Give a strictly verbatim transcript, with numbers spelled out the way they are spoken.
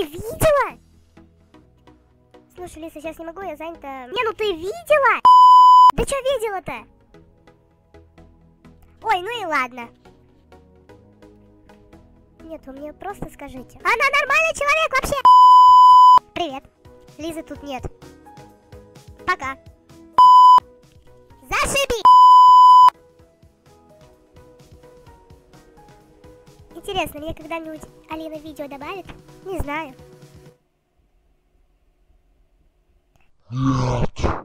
видела? Слушай, Лиса, сейчас не могу, я занята. Не, ну ты видела? Да что видела-то? Ой, ну и ладно. Нет, вы мне просто скажите. Она нормальный человек вообще. Привет. Лизы тут нет. Пока. Зашиби! Интересно, мне когда-нибудь Алина видео добавит? Не знаю. Нет.